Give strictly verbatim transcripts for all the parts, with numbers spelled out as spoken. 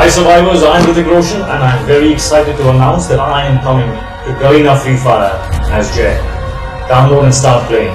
Hi survivors, I'm Hrithik Roshan and I'm very excited to announce that I am coming to Garena Free Fire as Jay. Download and start playing.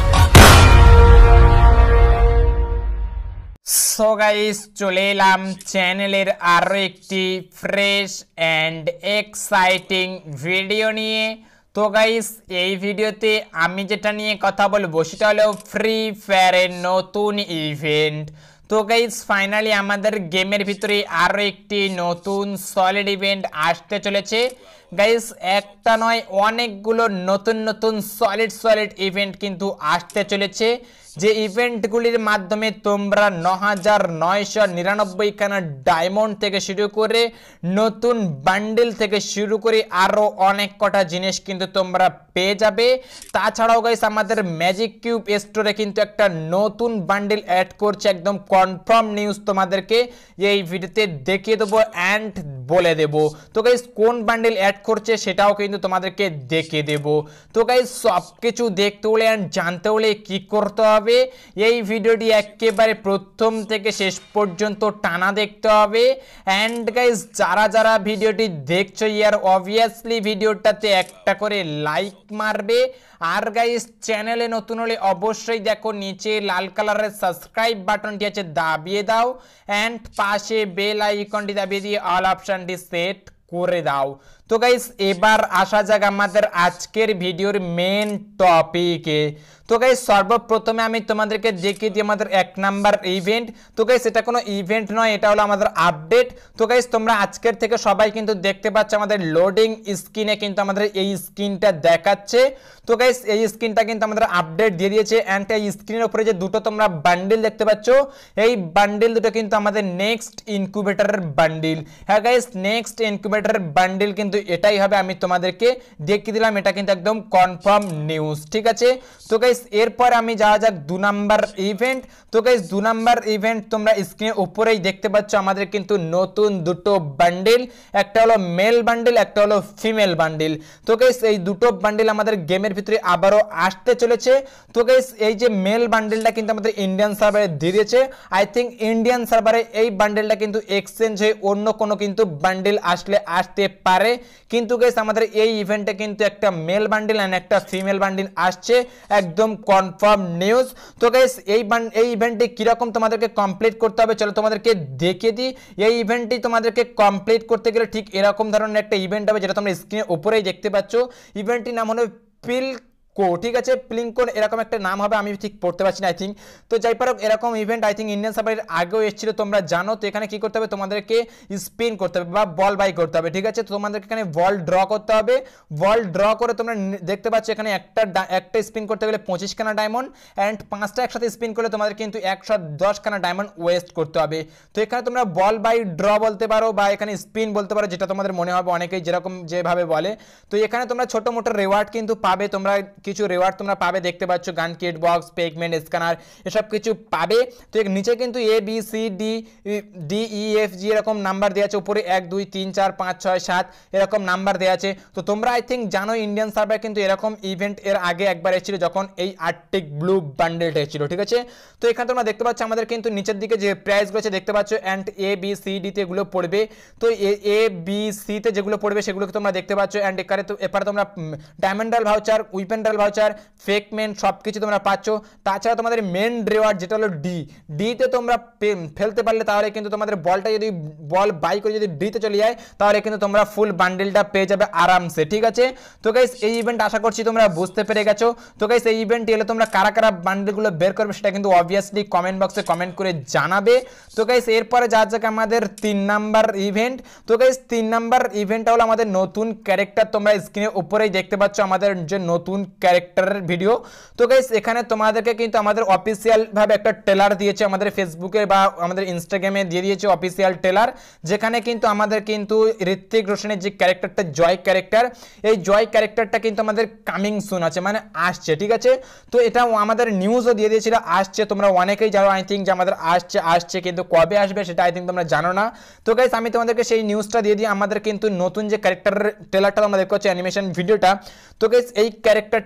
So guys চলে এলাম চ্যানেলের আরও একটি fresh and exciting video নিয়ে। তো guys এই ভিডিওতে আমি যেটা নিয়ে কথা বলবো সেটা হলো ফ্রি ফায়ারের নতুন ইভেন্ট। তো গাইস ফাইনালি আমাদের গেমের ভিতরে আরও একটি নতুন সলিড ইভেন্ট আসতে চলেছে। গাইস একটা নয় অনেকগুলো নতুন নতুন সলিড সলিড ইভেন্ট কিন্তু আসতে চলেছে, যে ইভেন্টগুলির মাধ্যমে তোমরা ন হাজার নয়শো নিরানব্বই খানা ডায়মন্ড থেকে শুরু করে নতুন বান্ডেল থেকে শুরু করে আরও অনেক কটা জিনিস কিন্তু তোমরা পেয়ে যাবে। তাছাড়াও গাইস আমাদের ম্যাজিক কিউব স্টোরে কিন্তু একটা নতুন বান্ডেল অ্যাড করছে, একদম কনফার্ম নিউজ তোমাদেরকে এই ভিডিওতে দেখিয়ে দেবো অ্যান্ড বলে দেবো। তো গাইস কোন বান্ডেল অ্যাড করছে সেটাও কিন্তু তোমাদেরকে দেখিয়ে দেবো। তো গাইস সব কিছু দেখতে হলে অ্যান্ড জানতে হলে কী করতে হবে, এই ভিডিওটি একেবারে প্রথম থেকে শেষ পর্যন্ত টানা দেখতে হবে। অ্যান্ড গাইস যারা যারা ভিডিওটি দেখছো ইয়ার অবভিয়াসলি ভিডিওটাতে একটা করে লাইক মারবে। আর গাইস চ্যানেলে নতুন হলে অবশ্যই দেখো নিচে লাল কালারের সাবস্ক্রাইব বাটনটি আছে, দাবিয়ে দাও অ্যান্ড পাশে বেল আইকনটি দাবিয়ে দিয়ে অল অপশনটি সেট করে দাও। তো গাইস এবার আসা যাক আমাদের আজকের ভিডিওর মেন টপিকে। তো গাইস সর্বপ্রথমে আমি তোমাদেরকে দেখিয়ে দিই আমাদের এক নাম্বার ইভেন্ট। তো গাইস এটা কোনো ইভেন্ট নয়, এটা হলো আমাদের আপডেট। তো গাইস তোমরা আজকের থেকে সবাই কিন্তু দেখতে পাচ্ছ আমাদের লোডিং স্ক্রিনে কিন্তু আমাদের এই স্ক্রিনটা দেখাচ্ছে। তো গাইস এই স্ক্রিনটা কিন্তু আমাদের আপডেট দিয়ে দিয়েছে অ্যান্ড এই স্ক্রিনের উপরে যে দুটো তোমরা বান্ডিল দেখতে পাচ্ছ, এই বান্ডিল দুটো কিন্তু আমাদের নেক্সট ইনকিউবেটরের বান্ডিল। হ্যাঁ গাইস নেক্সট ইনকিউবেটরের বান্ডিল কিন্তু এটাই হবে, আমি তোমাদেরকে দেখিয়ে দিলাম, এটা কিন্তু একদম কনফার্ম নিউজ, ঠিক আছে। তো গাইস এরপর আমি যাওয়া যাক দু নাম্বার ইভেন্ট। তো গাইস দু নাম্বার ইভেন্ট তোমরা স্ক্রিনের উপরেই দেখতে পাচ্ছ আমাদের কিন্তু নতুন দুটো বান্ডিল, একটা হলো মেল বান্ডিল একটা হলো ফিমেল বান্ডিল। তো গাইস এই দুটো বান্ডিল আমাদের গেমের ভিতরে আবারও আসতে চলেছে। তো গাইস এই যে মেল বান্ডিলটা কিন্তু আমাদের ইন্ডিয়ান সার্ভারে দিয়ে দিয়েছে, আই থিঙ্ক ইন্ডিয়ান সার্ভারে এই বান্ডিলটা কিন্তু এক্সচেঞ্জ হয়ে অন্য কোনো কিন্তু বান্ডিল আসলে আসতে পারে, কিন্তু গাইস আমাদের এই ইভেন্টে কিন্তু একটা মেল বান্ডিল এন্ড একটা ফিমেল বান্ডিল আসছে, একদম কনফার্ম নিউজ। তো গাইস এই এই ইভেন্টটি কিরকম তোমাদেরকে কমপ্লিট করতে হবে চলো তোমাদেরকে দেখিয়ে দিই। এই ইভেন্টটি তোমাদেরকে কমপ্লিট করতে গেলে ঠিক এরকম ধরনের একটা ইভেন্ট হবে, যেটা তোমরা স্ক্রিনের উপরেই দেখতে পাচ্ছ। ইভেন্টটির নাম হলো পিল কো, ঠিক আছে, প্লিঙ্কন এরকম একটা নাম হবে, আমি ঠিক পড়তে পারছি না আই থিঙ্ক। তো যাই পারো এরকম ইভেন্ট আই থিঙ্ক ইন্ডিয়ান সার্ভারের আগেও এসেছিল, তোমরা জানো। তো এখানে কি করতে হবে, তোমাদেরকে স্পিন করতে হবে বা বল বাই করতে হবে, ঠিক আছে। তো তোমাদেরকে এখানে বল ড্র করতে হবে। বল ড্র করে তোমরা দেখতে পাচ্ছ এখানে একটা একটা স্পিন করতে গেলে পঁচিশ খানা ডায়মন্ড অ্যান্ড পাঁচটা একসাথে স্পিন করলে তোমাদের কিন্তু একশো দশ খানা ডায়মন্ড ওয়েস্ট করতে হবে। তো এখানে তোমরা বল বাই ড্র বলতে পারো বা এখানে স্পিন বলতে পারো, যেটা তোমাদের মনে হবে, অনেকেই যেরকম যেভাবে বলে। তো এখানে তোমরা ছোটো মোটো রেওয়ার্ড কিন্তু পাবে, তোমরা কিছু রেওয়ার্ড তোমরা পাবে, দেখতে পাচ্ছ গান কিট বক্স পেগমেন্ট স্ক্যানার এসব কিছু পাবে। তো নিচে কিন্তু A B C D D E F G এরকম নাম্বার দেওয়া আছে, উপরে এক দুই তিন চার পাঁচ ছয় সাত এরকম নাম্বার দেওয়া আছে। তো তোমরা আই থিঙ্ক জানো ইন্ডিয়ান সার্ভার কিন্তু এরকম ইভেন্ট এর আগে একবার এসেছিল, যখন এই আর্টিক ব্লু বান্ডেলটা এসেছিল, ঠিক আছে। তো এখানে তোমরা দেখতে পাচ্ছ আমাদের কিন্তু নিচের দিকে যে প্রাইসগুলো আছে দেখতে পাচ্ছ অ্যান্ড এ বি সি ডিতে এগুলো পড়বে। তো এ বি সিতে যেগুলো পড়বে সেগুলোকে তোমরা দেখতে পাচ্ছ অ্যান্ড এখানে তো এরপরে তোমরা ডায়মন্ডাল ভাউচার উইপেন্ডাল ভাউচার ফেকমেন সব কিছু তোমরা পাচ্ছ। তাছাড়া তোমাদের মেন রেওয়ার্ড যেটা হলো ডি, ডিতে তোমরা ফেলতে পারলে তাহলে কিন্তু তোমাদের বলটা যদি বল বাই করে যদি ডিতে চলে যায় তাহলে কিন্তু তোমরা ফুল বান্ডেলটা পেয়ে যাবে আরামসে, ঠিক আছে। তো গাইস এই ইভেন্ট আশা করছি তোমরা বুঝতে পেরে গেছো। তো গাইস এই ইভেন্ট এলে তোমরা কারা কারা বান্ডেলগুলো বের করবে সেটা কিন্তু অবভিয়াসলি কমেন্ট বক্সে কমেন্ট করে জানাবে। তো গাইস এরপরে যা যাক আমাদের তিন নাম্বার ইভেন্ট। তো গাইস তিন নাম্বার ইভেন্টটা হলো আমাদের নতুন ক্যারেক্টার, তোমরা স্ক্রিনের উপরেই দেখতে পাচ্ছ আমাদের যে নতুন ক্যারেক্টারের ভিডিও। তো গাইস এখানে তোমাদেরকে কিন্তু আমাদের অফিসিয়াল ভাবে একটা ট্রেলার দিয়েছে, আমাদের ফেসবুকে বা আমাদের ইনস্টাগ্রামে দিয়ে দিয়েছে অফিসিয়াল ট্রেলার, যেখানে কিন্তু আমাদের কিন্তু ঋত্বিক রোশনের যে ক্যারেক্টারটা জয় ক্যারেক্টার, এই জয় ক্যারেক্টারটা কিন্তু আমাদের কামিং সুন আছে, মানে আসছে, ঠিক আছে। তো এটা আমাদের নিউজও দিয়ে দিয়েছিল আসছে, তোমরা অনেকেই জানো আই থিঙ্ক যে আমাদের আসছে আসছে কিন্তু কবে আসবে সেটা আই থিঙ্ক তোমরা জানো না। তো গাইস আমি তোমাদেরকে সেই নিউজটা দিয়ে দিই, আমাদের কিন্তু নতুন যে ক্যারেক্টারের ট্রেলারটা তোমরা দেখতে পাচ্ছ অ্যানিমেশন ভিডিওটা। তো গাইস এই ক্যারেক্টারটা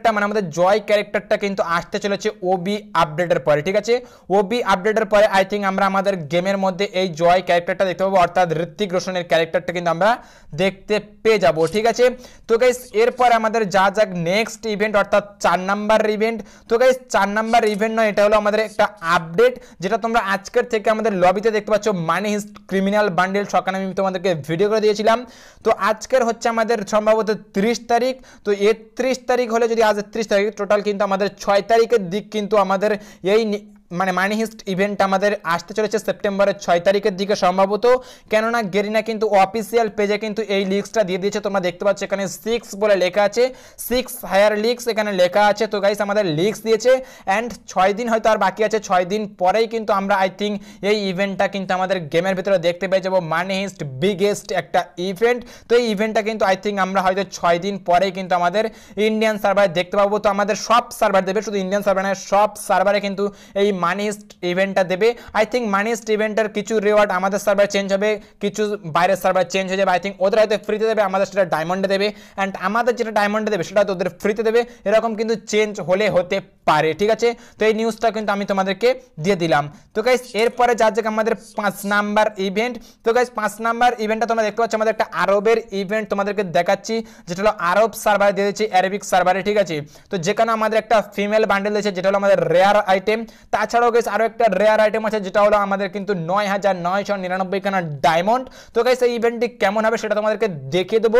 ক্যারেক্টারটা মানে আমাদের জয় ক্যারেক্টারটা কিন্তু আসতে চলেছে ওবি আপডেটের পরে, ঠিক আছে। ওবি আপডেটের পরে আই থিঙ্ক আমরা আমাদের গেমের মধ্যে এই জয় ক্যারেক্টারটা দেখতে পাবো, অর্থাৎ ঋত্বিক রোশনের ক্যারেক্টারটা কিন্তু আমরা দেখতে পেয়ে যাব, ঠিক আছে। তো গাইস এরপর আমাদের যা যাক নেক্সট ইভেন্ট অর্থাৎ চার নাম্বার ইভেন্ট। তো গাইস চার নাম্বার ইভেন্ট নয়, এটা হলো আমাদের একটা আপডেট যেটা তোমরা আজকের থেকে আমাদের লবিতে দেখতে পাচ্ছ, মানি হিস্ট ক্রিমিনাল বান্ডেল। সকালে আমি তোমাদেরকে ভিডিও করে দিয়েছিলাম। তো আজকের হচ্ছে আমাদের সম্ভবত ত্রিশ তারিখ। তো একত্রিশ তারিখ হলে যদি আজ একত্রিশ তারিখ, টোটাল কিন্তু আমাদের ছয় তারিখের দিক কিন্তু আমাদের এই মানে মানি হিস্ট ইভেন্ট আমাদের আসতে চলেছে সেপ্টেম্বরের ছয় তারিখের দিকে সম্ভবত, কেননা গেরিনা কিন্তু অফিসিয়াল পেজে কিন্তু এই লিস্টটা দিয়ে দিয়েছে। তোমরা দেখতে পাচ্ছ এখানে সিক্স বলে লেখা আছে, সিক্স হায়ার লিক্স এখানে লেখা আছে। তো গাইস আমাদের লিক্স দিয়েছে অ্যান্ড ছয় দিন হয়তো আর বাকি আছে, ছয় দিন পরেই কিন্তু আমরা আই থিঙ্ক এই ইভেন্টটা কিন্তু আমাদের গেমের ভিতরে দেখতে পেয়ে যাবো, মানি হিস্ট বিগেস্ট একটা ইভেন্ট। তো এই ইভেন্টটা কিন্তু আই থিঙ্ক আমরা হয়তো ছয় দিন পরেই কিন্তু আমাদের ইন্ডিয়ান সার্ভারে দেখতে পাবো। তো আমাদের সব সার্ভার দেবে, শুধু ইন্ডিয়ান সার্ভার নয়, সব সার্ভারে কিন্তু এই মানি হিস্ট ইভেন্টটা দেবে। আই থিঙ্ক মানি হিস্ট ইভেন্টের কিছু রিওয়ার্ড আমাদের সার্ভারে চেঞ্জ হবে, কিছু বাইরের সার্ভার চেঞ্জ হয়ে যাবে। আই থিঙ্ক ওদের হয়তো ফ্রিতে দেবে, আমাদের সেটা ডায়মন্ডে দেবে, অ্যান্ড আমাদের যেটা ডায়মন্ডে দেবে সেটা হয়তো ওদের ফ্রিতে দেবে, এরকম কিন্তু চেঞ্জ হলে হতে পারে, ঠিক আছে। তো এই নিউজটা কিন্তু আমি তোমাদেরকে দিয়ে দিলাম। তো গাইস এরপরে যা যাক আমাদের পাঁচ নাম্বার ইভেন্ট। তো গাইস পাঁচ নাম্বার ইভেন্টটা তোমরা দেখতে পাচ্ছ আমাদের একটা আরবের ইভেন্ট তোমাদেরকে দেখাচ্ছি, যেটা হলো আরব সার্ভারে দিয়ে দিচ্ছি, অ্যারাবিক সার্ভারে, ঠিক আছে। তো যেখানে আমাদের একটা ফিমেল বান্ডেল দিয়েছে যেটা হলো আমাদের রেয়ার আইটেম। তাছাড়াও গাইস আরও একটা রেয়ার আইটেম আছে যেটা হলো আমাদের কিন্তু নয় হাজার নয়শো নিরানব্বই খানা ডায়মন্ড। তো গাইস এই ইভেন্টটি কেমন হবে সেটা তোমাদেরকে দেখিয়ে দেবো।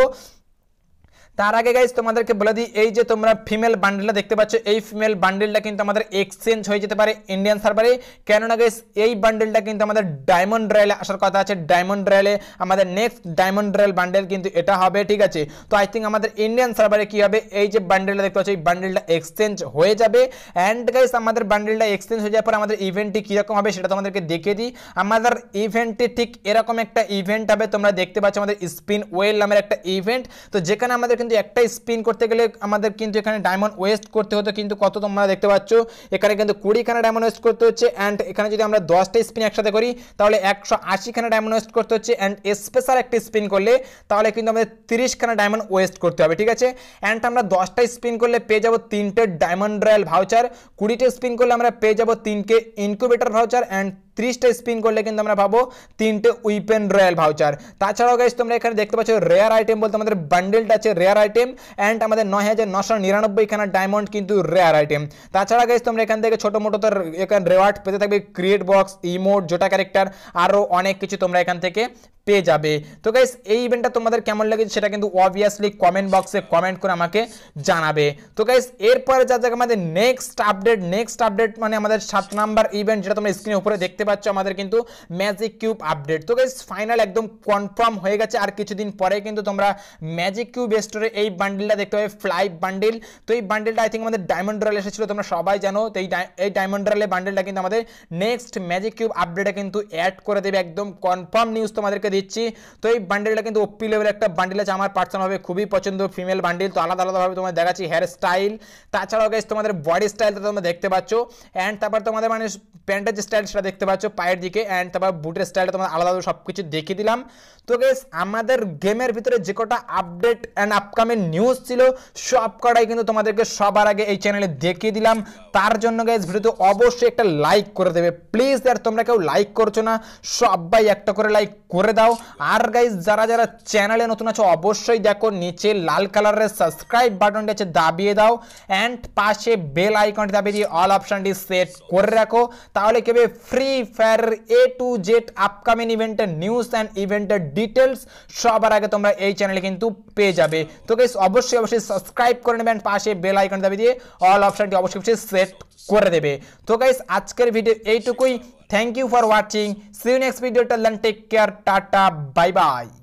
তার আগে গাইস তোমাদেরকে বলে দিই, এই যে তোমরা ফিমেল বান্ডেলটা দেখতে পাচ্ছ, এই ফিমেল বান্ডেলটা কিন্তু আমাদের এক্সচেঞ্জ হয়ে যেতে পারে ইন্ডিয়ান সার্ভারে, কেননা গাইস এই বান্ডেলটা কিন্তু আমাদের ডায়মন্ড রয়্যালে আসার কথা আছে। ডায়মন্ড রয়্যালে আমাদের নেক্সট ডায়মন্ড রয়্যাল বান্ডেল কিন্তু এটা হবে, ঠিক আছে। তো আই থিঙ্ক আমাদের ইন্ডিয়ান সার্ভারে কি হবে, এই যে বান্ডেলটা দেখতে পাচ্ছ এই বান্ডেলটা এক্সচেঞ্জ হয়ে যাবে। অ্যান্ড গাইস আমাদের বান্ডেলটা এক্সচেঞ্জ হয়ে যাওয়ার পর আমাদের ইভেন্টটি কীরকম হবে সেটা তোমাদেরকে দেখিয়ে দিই। আমাদের ইভেন্টটি ঠিক এরকম একটা ইভেন্ট হবে, তোমরা দেখতে পাচ্ছ আমাদের স্পিন ওয়েল নামের একটা ইভেন্ট। তো যেখানে আমাদের কিন্তু একটা স্পিন করতে গেলে আমাদের কিন্তু এখানে ডায়মন্ড ওয়েস্ট করতে হতো, কিন্তু কত তোমরা দেখতে পাচ্ছ এখানে কিন্তু কুড়িখানা ডায়মন্ড ওয়েস্ট করতে হচ্ছে। অ্যান্ড এখানে যদি আমরা দশটা স্পিন একসাথে করি তাহলে একশো আশিখানা ডায়মন্ড ওয়েস্ট করতে হচ্ছে। অ্যান্ড স্পেশাল একটা স্পিন করলে তাহলে কিন্তু আমাদের তিরিশখানা ডায়মন্ড ওয়েস্ট করতে হবে, ঠিক আছে। অ্যান্ড আমরা দশটা স্পিন করলে পেয়ে যাবো তিনটে ডায়মন্ড রয়্যাল ভাউচার, কুড়িটা স্পিন করলে আমরা পেয়ে যাবো তিনটে ইনকিউবেটর ভাউচার, অ্যান্ড ত্রিশটা স্পিন করলে কিন্তু আমরা পাবো তিনটে উইপেন রয়্যাল ভাউচার। তাছাড়াও গাইস তোমরা এখানে দেখতে পাচ্ছ রেয়ার আইটেম বলতে আমাদের বান্ডেলটা আছে রেয়ার আইটেম, অ্যান্ড আমাদের নয় হাজার নশো নিরানব্বই খানা ডায়মন্ড কিন্তু রেয়ার আইটেম। তাছাড়া গাইস তোমরা এখান থেকে ছোটো মোটো তো এখানে রেওয়ার্ড পেতে থাকবে, crate box, emote, Jota character, আরও অনেক কিছু তোমরা এখান থেকে পেয়ে যাবে। তো গাইস এই ইভেন্টটা তোমাদের কেমন লেগেছে সেটা কিন্তু অবভিয়াসলি কমেন্ট বক্সে কমেন্ট করে আমাকে জানাবে। তো গাইস এরপরে যা যাক আমাদের নেক্সট আপডেট, নেক্সট আপডেট মানে আমাদের সাত নাম্বার ইভেন্ট যেটা তোমরা স্ক্রিনের উপরে দেখতে পাচ্ছ আমাদের কিন্তু ম্যাজিক কিউব আপডেট। তো গাইস ফাইনাল একদম কনফার্ম হয়ে গেছে, আর কিছুদিন পরে কিন্তু তোমরা ম্যাজিক কিউব স্টোরে এই বান্ডেলটা দেখতে পাবে, ফ্লাই বান্ডেল। তো এই বান্ডেলটা আই থিঙ্ক আমাদের ডায়মন্ড রয়্যাল এসেছিল, তোমরা সবাই জানো। তো এই ডায়মন্ড রয়্যালের বান্ডেলটা কিন্তু আমাদের নেক্সট ম্যাজিক কিউব আপডেটে কিন্তু অ্যাড করে দেবে, একদম কনফার্ম নিউজ তোমাদেরকে দিচ্ছি। তো এই বান্ডেলটা কিন্তু ওপি লেভেলের একটা বান্ডেল আছে, আমার পার্সোনালভাবে খুবই পছন্দ ফিমেল বান্ডেল। তো আলাদা আলাদাভাবে তোমাদের দেখাচ্ছি হেয়ার স্টাইল, তাছাড়াও গাইস তোমাদের বডি স্টাইলটা তোমরা দেখতে পাচ্ছ, অ্যান্ড তারপর তোমাদের মানে প্যান্টের যে স্টাইল সেটা দেখতে পাচ্ছ পায়ের দিকে, অ্যান্ড তারপর বুটের স্টাইলটা তোমাদের আলাদা আলাদা সব কিছু দেখিয়ে দিলাম। তো গাইস আমাদের গেমের ভিতরে যে কটা আপডেট অ্যান্ড আপকামিং নিউজ ছিল সব কটাই কিন্তু তোমাদেরকে সবার আগে এই চ্যানেলে দেখিয়ে দিলাম। তার জন্য গাইস ভিডিওতে অবশ্যই একটা লাইক করে দেবে প্লিজ, আর তোমরা কেউ লাইক করছো না, সবাই একটা করে লাইক করে দাও। আর গাইস যারা যারা চ্যানেলে নতুন আছো অবশ্যই দেখো নিচে লাল কালারের সাবস্ক্রাইব বাটনটি আছে দাবিয়ে দাও, অ্যান্ড পাশে বেল আইকনটি দাবিয়ে দিয়ে অল অপশনটি সেট করে রাখো, তাহলে কেবে Free Fire A to Z upcoming ইভেন্টের নিউজ অ্যান্ড ইভেন্টের ডিটেলস সবার আগে তোমরা এই চ্যানেলে কিন্তু পেয়ে যাবে। তো গাইস অবশ্যই অবশ্যই সাবস্ক্রাইব করে নেবেন, পাশে বেল আইকন দাবিয়ে দিয়ে অল অপশনটি অবশ্যই অবশ্যই সেট করে দেবে। তো গাইস আজকের ভিডিও এইটুকুই, thank you for watching, see you next video, till then take care, tata, bye by.